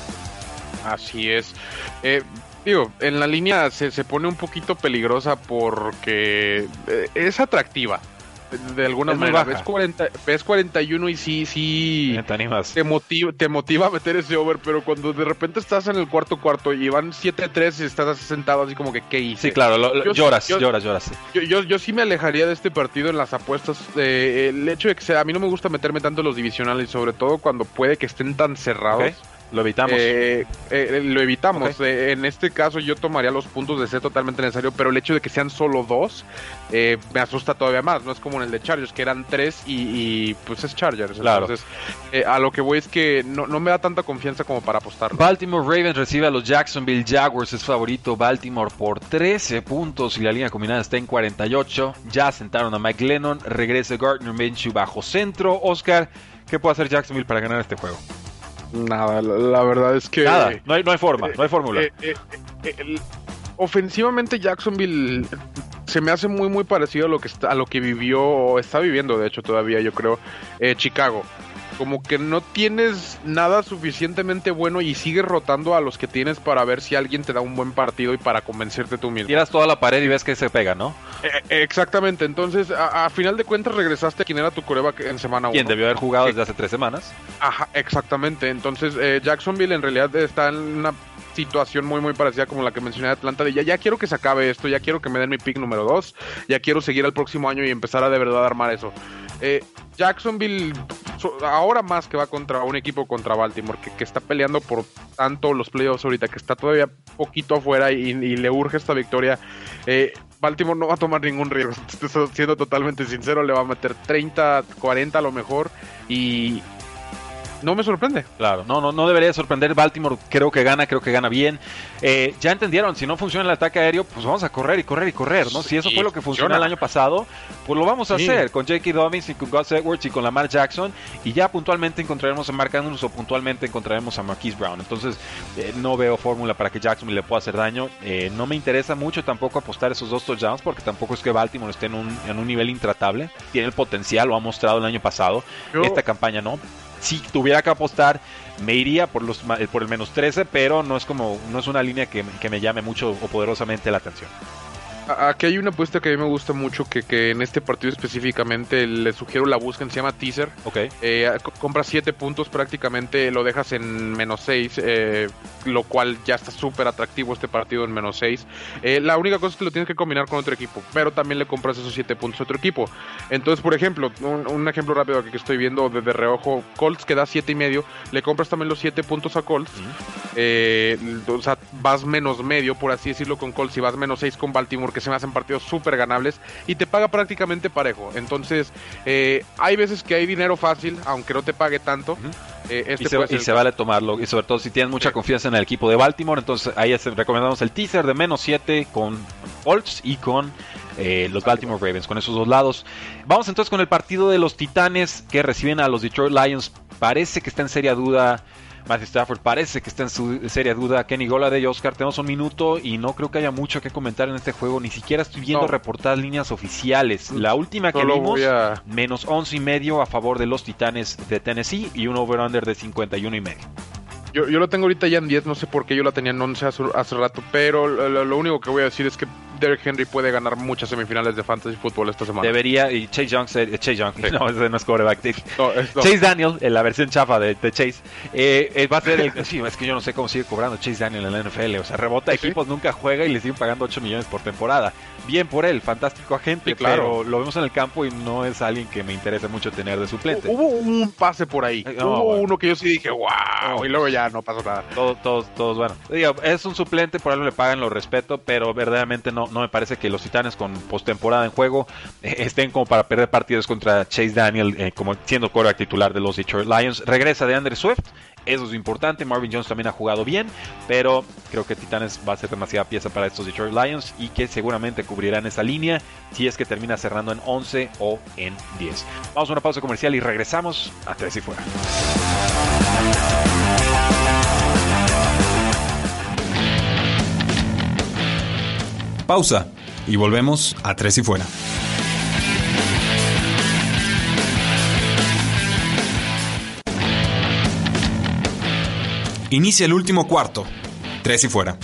Así es. Digo, en la línea se pone un poquito peligrosa porque es atractiva. De alguna manera, ves 41 y sí te motiva a meter ese over, pero cuando de repente estás en el cuarto y van 7-3 y estás sentado así como que ¿qué hice? Sí, claro, lloras. Yo sí me alejaría de este partido en las apuestas. El hecho de que a mí no me gusta meterme tanto en los divisionales, sobre todo cuando puede que estén tan cerrados. Lo evitamos. Lo evitamos. Okay. En este caso yo tomaría los puntos de ser totalmente necesario, pero el hecho de que sean solo 2 me asusta todavía más. No es como en el de Chargers, que eran 3 y pues es Chargers. Claro. Entonces, a lo que voy es que no me da tanta confianza como para apostarlo. Baltimore Ravens recibe a los Jacksonville Jaguars. Es favorito Baltimore por 13 puntos y la línea combinada está en 48. Ya sentaron a Mike Lennon. Regresa Gardner Minshew bajo centro. Oscar, ¿qué puede hacer Jacksonville para ganar este juego? Nada, la verdad es que... Nada, no hay forma, no hay fórmula. Ofensivamente Jacksonville se me hace muy parecido a lo que vivió o está viviendo, de hecho todavía yo creo, Chicago. Como que no tienes nada suficientemente bueno y sigues rotando a los que tienes para ver si alguien te da un buen partido y para convencerte tú mismo. Tiras toda la pared y ves que se pega, ¿no? Exactamente, entonces a final de cuentas regresaste a quien era tu quarterback en semana 1. Quien debió haber jugado desde hace 3 semanas. Ajá, exactamente, entonces Jacksonville en realidad está en una situación muy parecida como la que mencioné de Atlanta, de ya quiero que se acabe esto, ya quiero que me den mi pick número 2, ya quiero seguir al próximo año y empezar a de verdad armar eso. Jacksonville ahora más que va contra un equipo contra Baltimore que está peleando por tanto los playoffs ahorita, que está todavía poquito afuera y le urge esta victoria. Baltimore no va a tomar ningún riesgo, siendo totalmente sincero, le va a meter 30, 40 a lo mejor y no me sorprende. Claro, no debería sorprender. Baltimore creo que gana bien. Ya entendieron, si no funciona el ataque aéreo, pues vamos a correr, ¿no? Si eso fue lo que funcionó el año pasado, pues lo vamos a hacer con J.K. Dobbins y con Gus Edwards y con Lamar Jackson, y ya puntualmente encontraremos a Mark Andrews o puntualmente encontraremos a Marquise Brown. Entonces no veo fórmula para que Jacksonville le pueda hacer daño. No me interesa mucho tampoco apostar esos 2 touchdowns, porque tampoco es que Baltimore esté en un nivel intratable. Tiene el potencial, lo ha mostrado el año pasado. Esta campaña no. Si tuviera que apostar, me iría por el menos 13, pero no es una línea que me llame mucho o poderosamente la atención. Aquí hay una apuesta que a mí me gusta mucho, que en este partido específicamente le sugiero la busquen, se llama teaser. Okay. Compras 7 puntos prácticamente, lo dejas en menos 6, lo cual ya está súper atractivo este partido en menos 6. La única cosa es que lo tienes que combinar con otro equipo, pero también le compras esos 7 puntos a otro equipo. Entonces, por ejemplo, un ejemplo rápido que estoy viendo de reojo, Colts que da 7.5, le compras también los 7 puntos a Colts. O sea, vas menos medio, por así decirlo, con Colts y vas menos 6 con Baltimore, que se me hacen partidos súper ganables y te paga prácticamente parejo. Entonces, hay veces que hay dinero fácil, aunque no te pague tanto. Se vale tomarlo, y sobre todo si tienes mucha confianza en el equipo de Baltimore. Entonces ahí recomendamos el teaser de menos 7 con Colts y con los Baltimore Ravens, con esos 2 lados. Vamos entonces con el partido de los Titanes que reciben a los Detroit Lions. Parece que está en seria duda Matthew Stafford, parece que está en seria duda Kenny Golladay. Oscar, tenemos un minuto y no creo que haya mucho que comentar en este juego. Ni siquiera estoy viendo reportadas líneas oficiales. La última que vimos, menos 11.5 a favor de los Titanes de Tennessee y un over-under de 51.5. Yo lo tengo ahorita ya en 10, no sé por qué yo la tenía en 11 hace rato, pero lo único que voy a decir es que Derrick Henry puede ganar muchas semifinales de Fantasy Football esta semana. Debería, y Chase Young, sí. No, ese no es quarterback. No. Chase Daniel, en la versión chafa de Chase, va a ser el... Sí, es que yo no sé cómo sigue cobrando Chase Daniel en la NFL, o sea, rebota equipos, nunca juega y le siguen pagando 8 millones por temporada. Bien por él, fantástico agente, sí, claro. Pero lo vemos en el campo y no es alguien que me interese mucho tener de suplente. Hubo un pase por ahí, uno que yo sí dije, wow, y luego ya no pasó nada. Todos, bueno. Digo, es un suplente, por algo le pagan, lo respeto, pero verdaderamente no me parece que los Titanes con postemporada en juego estén como para perder partidos contra Chase Daniel, como siendo quarterback titular de los Detroit Lions. Regresa DeAndre Swift, eso es importante. Marvin Jones también ha jugado bien, pero creo que Titanes va a ser demasiada pieza para estos Detroit Lions y que seguramente cubrirán esa línea si es que termina cerrando en 11 o en 10. Vamos a una pausa comercial y regresamos a Tres y Fuera. Pausa y volvemos a Tres y Fuera. Inicia el último cuarto. Tres y Fuera.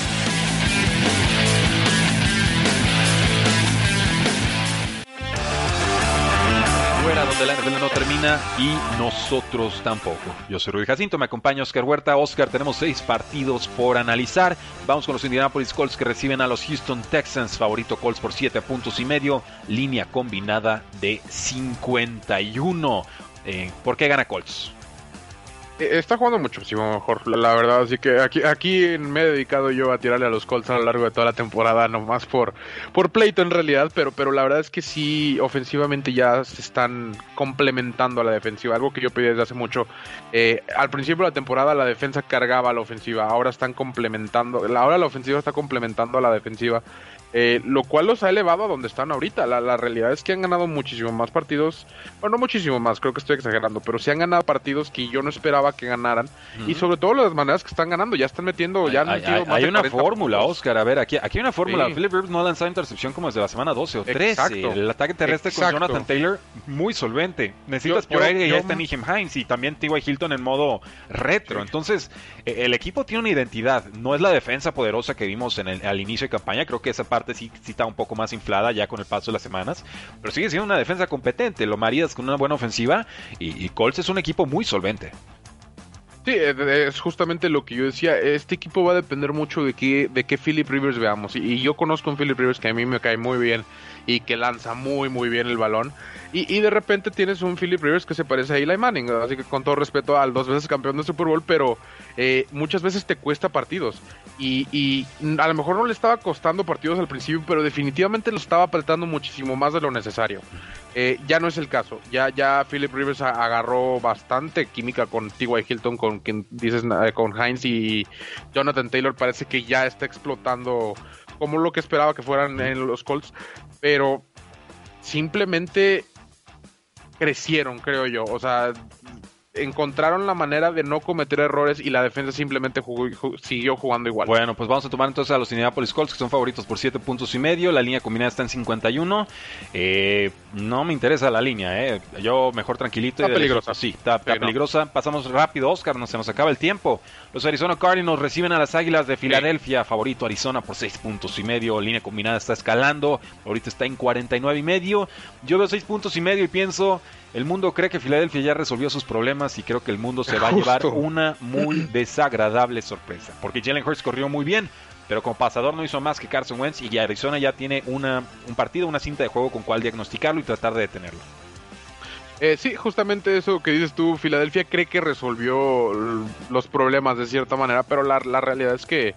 Fuera, donde la NFL no termina y nosotros tampoco. Yo soy Rudy Jacinto, me acompaña Oscar Huerta. Oscar, tenemos 6 partidos por analizar. Vamos con los Indianapolis Colts que reciben a los Houston Texans. Favorito Colts por 7.5 puntos. Línea combinada de 51. ¿Por qué gana Colts? Está jugando muchísimo mejor, la verdad, así que aquí me he dedicado yo a tirarle a los Colts a lo largo de toda la temporada, nomás por pleito en realidad, pero la verdad es que sí, ofensivamente ya se están complementando a la defensiva, algo que yo pedí desde hace mucho. Al principio de la temporada la defensa cargaba a la ofensiva, ahora la ofensiva está complementando a la defensiva. Lo cual los ha elevado a donde están ahorita. La realidad es que han ganado muchísimo más partidos. Bueno, no muchísimo más, creo que estoy exagerando, pero sí han ganado partidos que yo no esperaba que ganaran. Y sobre todo las maneras que están ganando, ya están metiendo, ya han metido más hay de una 40 fórmula, puntos. Oscar. A ver, aquí hay una fórmula. Sí. Philip Rivers no ha lanzado intercepción como desde la semana 12 o 13. Exacto. El ataque terrestre con Exacto. Jonathan Taylor, muy solvente. Necesitas por aire y ya está Nyheim Hines y también T.Y. Hilton en modo retro. Sí. Entonces, el equipo tiene una identidad. No es la defensa poderosa que vimos al inicio de campaña. Creo que esa parte sí está un poco más inflada ya con el paso de las semanas, pero sigue siendo una defensa competente. Lo maridas con una buena ofensiva y Colts es un equipo muy solvente. Sí, es justamente lo que yo decía. Este equipo va a depender mucho de qué Philip Rivers veamos. Y yo conozco a un Philip Rivers que a mí me cae muy bien y que lanza muy muy bien el balón. Y de repente tienes un Philip Rivers que se parece a Eli Manning. Así que con todo respeto al 2 veces campeón de Super Bowl, pero muchas veces te cuesta partidos. Y a lo mejor no le estaba costando partidos al principio, pero definitivamente lo estaba apretando muchísimo más de lo necesario. Ya no es el caso. Ya Philip Rivers agarró bastante química con T.Y. Hilton, con quien dices, con Hines y Jonathan Taylor. Parece que ya está explotando como lo que esperaba que fueran en los Colts, pero simplemente crecieron, creo yo. O sea, encontraron la manera de no cometer errores y la defensa simplemente siguió jugando igual. Bueno, pues vamos a tomar entonces a los Indianapolis Colts, que son favoritos por 7.5 puntos. La línea combinada está en 51. No me interesa la línea, yo mejor tranquilito. Está peligrosa. Sí, está peligrosa. Pasamos rápido, Oscar, se nos acaba el tiempo. Los Arizona Cardinals reciben a las Águilas de Filadelfia. Favorito Arizona por 6.5 puntos. Línea combinada está escalando. Ahorita está en 49.5. Yo veo 6.5 puntos y pienso... El mundo cree que Filadelfia ya resolvió sus problemas y creo que el mundo se va a llevar una muy desagradable sorpresa. Porque Jalen Hurts corrió muy bien, pero como pasador no hizo más que Carson Wentz y Arizona ya tiene un partido, una cinta de juego con cual diagnosticarlo y tratar de detenerlo. Sí, justamente eso que dices tú, Filadelfia cree que resolvió los problemas de cierta manera, pero la realidad es que...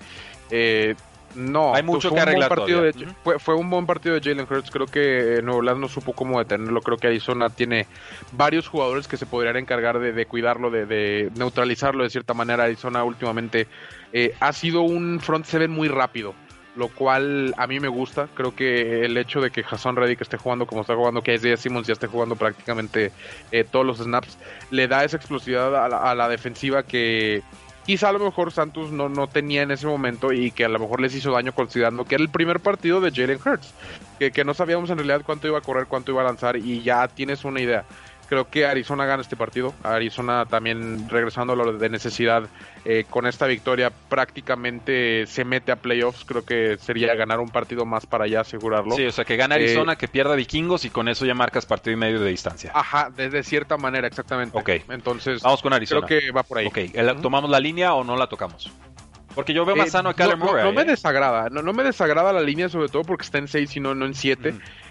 no, hay mucho que arreglar todavía. Fue un buen partido de Jalen Hurts. Creo que Nueva Orleans no supo cómo detenerlo. Creo que Arizona tiene varios jugadores que se podrían encargar de cuidarlo, de neutralizarlo de cierta manera. Arizona últimamente ha sido un front seven muy rápido, lo cual a mí me gusta. Creo que el hecho de que Haason Reddick esté jugando como está jugando, que Isaiah Simmons ya esté jugando prácticamente todos los snaps, le da esa explosividad a la defensiva que... quizá a lo mejor Santos no tenía en ese momento y que a lo mejor les hizo daño considerando que era el primer partido de Jalen Hurts, que no sabíamos en realidad cuánto iba a correr, cuánto iba a lanzar y ya tienes una idea. Creo que Arizona gana este partido. Arizona también regresando a lo de necesidad, con esta victoria prácticamente se mete a playoffs. Creo que sería ganar un partido más para ya asegurarlo. Sí, o sea, que gana Arizona, que pierda Vikingos y con eso ya marcas partido y medio de distancia. Ajá, de cierta manera, exactamente. Ok. Entonces, vamos con Arizona. Creo que va por ahí. Ok, ¿tomamos la línea o no la tocamos? Porque yo veo más sano a Kyler Murray. No me desagrada. No me desagrada la línea, sobre todo porque está en 6 y no en 7.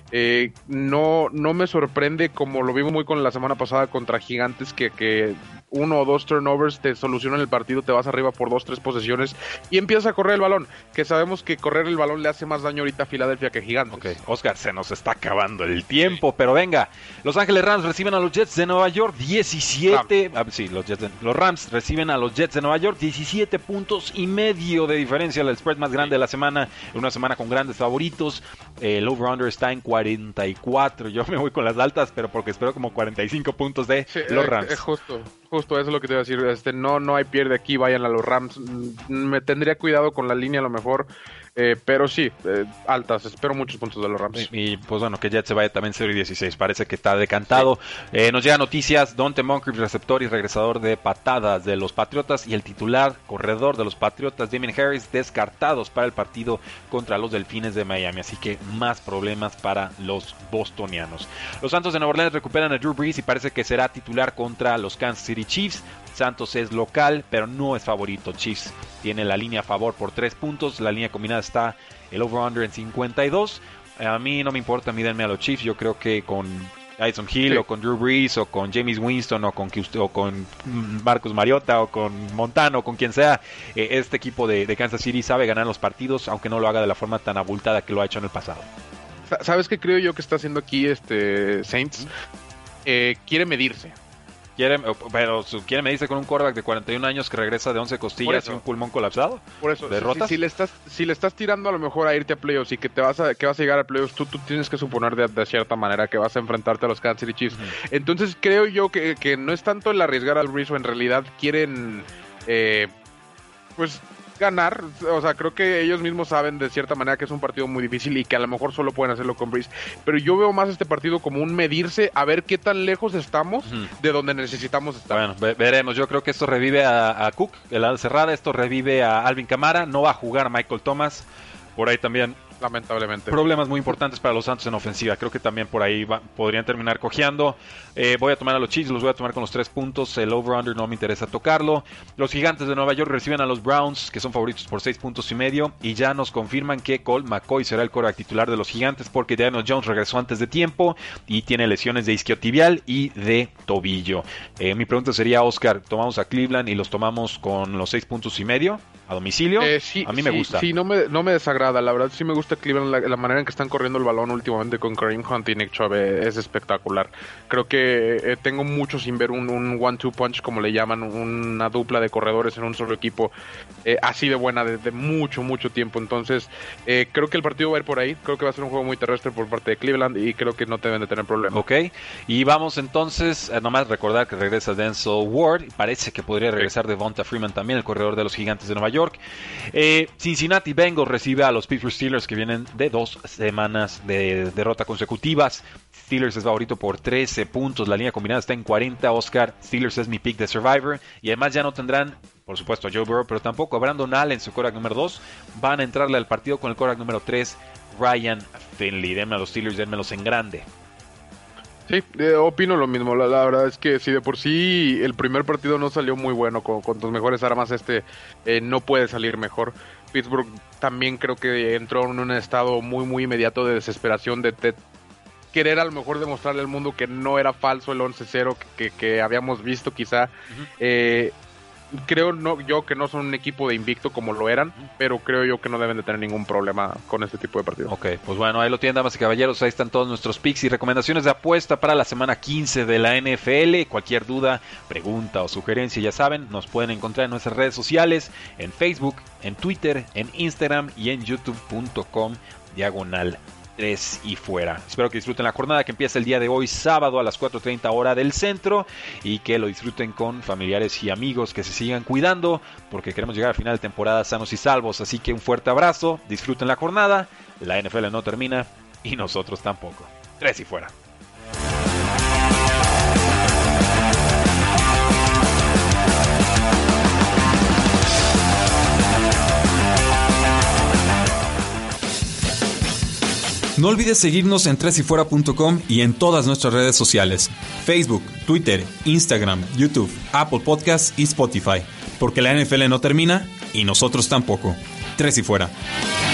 No me sorprende, como lo vimos muy con la semana pasada contra Gigantes, que 1 o 2 turnovers te solucionan el partido, te vas arriba por 2-3 posesiones y empiezas a correr el balón, que sabemos que correr el balón le hace más daño ahorita a Filadelfia que Gigantes. Ok, Oscar, se nos está acabando el tiempo, pero venga, Los Ángeles Rams reciben a los Jets de Nueva York, 17... los Rams reciben a los Jets de Nueva York, 17.5 puntos de diferencia, el spread más grande de la semana, en una semana con grandes favoritos. El over-under está en 44, yo me voy con las altas, pero porque espero como 45 puntos de los Rams. Justo eso es lo que te iba a decir. No hay pierde aquí, vayan a los Rams. Me tendría cuidado con la línea a lo mejor, pero sí, altas. Espero muchos puntos de los Rams. Y pues bueno, que Jets se vaya también 0-16. Parece que está decantado. Nos llegan noticias: Donte Moncrief, receptor y regresador de patadas de los Patriotas, y el titular corredor de los Patriotas, Damien Harris, descartados para el partido contra los Delfines de Miami. Así que más problemas para los bostonianos. Los Santos de Nueva Orleans recuperan a Drew Brees y parece que será titular contra los Kansas City Chiefs. Santos es local, pero no es favorito. Chiefs tiene la línea a favor por 3 puntos. La línea combinada está el over-under en 52. A mí no me importa, mídenme a los Chiefs. Yo creo que con Tyson Hill, Sí. o con Drew Brees, o con Jameis Winston, o con Marcus Mariota, o con Montano, o con quien sea. Este equipo de Kansas City sabe ganar los partidos, aunque no lo haga de la forma tan abultada que lo ha hecho en el pasado. ¿Sabes qué creo yo que está haciendo aquí Saints? Quiere medirse. Quiere medirse con un quarterback de 41 años que regresa de 11 costillas y un pulmón colapsado. Por eso, ¿Derrotas? si le estás tirando a lo mejor a irte a playoffs y que vas a llegar a playoffs, tú tienes que suponer de cierta manera que vas a enfrentarte a los Kansas City Chiefs. Entonces creo yo que no es tanto el arriesgar al Brees, o en realidad quieren pues ganar. O sea, creo que ellos mismos saben de cierta manera que es un partido muy difícil y que a lo mejor solo pueden hacerlo con Brees, pero yo veo más este partido como un medirse a ver qué tan lejos estamos de donde necesitamos estar. Bueno, veremos. Yo creo que esto revive a Cook, el ala cerrada. Esto revive a Alvin Kamara. No va a jugar Michael Thomas. Por ahí también Lamentablemente. problemas muy importantes para los Santos en ofensiva. Creo que también por ahí podrían terminar cojeando. Voy a tomar a los Chiefs, los voy a tomar con los 3 puntos. El over-under no me interesa tocarlo. Los Gigantes de Nueva York reciben a los Browns, que son favoritos por 6 puntos y medio. Y ya nos confirman que Colt McCoy será el quarterback titular de los Gigantes, porque Daniel Jones regresó antes de tiempo y tiene lesiones de isquiotibial y de tobillo. Mi pregunta sería, Oscar, ¿tomamos a Cleveland y los tomamos con los 6 puntos y medio a domicilio? Sí, a mí me gusta. Sí, no me desagrada. La verdad sí me gusta Cleveland. La manera en que están corriendo el balón últimamente con Kareem Hunt y Nick Chubb es espectacular. Creo que tengo mucho sin ver un 1-2 punch, como le llaman, una dupla de corredores en un solo equipo así de buena desde mucho tiempo. Entonces creo que el partido va a ir por ahí. Creo que va a ser un juego muy terrestre por parte de Cleveland y creo que no deben de tener problemas. Ok, y vamos entonces, nomás recordar que regresa Denzel Ward, y parece que podría regresar Devonta Freeman también, el corredor de los Gigantes de Nueva York. Cincinnati Bengals recibe a los Pittsburgh Steelers, que vienen de 2 semanas de derrota consecutivas. Steelers es favorito por 13 puntos, la línea combinada está en 40, Oscar. Steelers es mi pick de Survivor, y además ya no tendrán, por supuesto, a Joe Burrow, pero tampoco a Brandon Allen, su quarterback número 2. Van a entrarle al partido con el quarterback número 3, Ryan Finley. Denme a los Steelers, denmelos en grande. Sí, opino lo mismo. La verdad es que si de por sí el primer partido no salió muy bueno con tus mejores armas, no puede salir mejor. Pittsburgh también creo que entró en un estado muy inmediato de desesperación, de querer a lo mejor demostrarle al mundo que no era falso el 11-0 que habíamos visto quizá. Creo yo que no son un equipo de invicto como lo eran, pero creo yo que no deben de tener ningún problema con este tipo de partidos. Ok, pues bueno, ahí lo tienen, damas y caballeros. Ahí están todos nuestros picks y recomendaciones de apuesta para la semana 15 de la NFL. Cualquier duda, pregunta o sugerencia, ya saben, nos pueden encontrar en nuestras redes sociales, en Facebook, en Twitter, en Instagram y en youtube.com/3 y fuera. Espero que disfruten la jornada que empieza el día de hoy, sábado a las 4:30 hora del centro, y que lo disfruten con familiares y amigos, que se sigan cuidando, porque queremos llegar al final de temporada sanos y salvos. Así que un fuerte abrazo, disfruten la jornada, la NFL no termina y nosotros tampoco. 3 y fuera. No olvides seguirnos en tresyfuera.com y en todas nuestras redes sociales: Facebook, Twitter, Instagram, YouTube, Apple Podcasts y Spotify. Porque la NFL no termina y nosotros tampoco. 3 y fuera.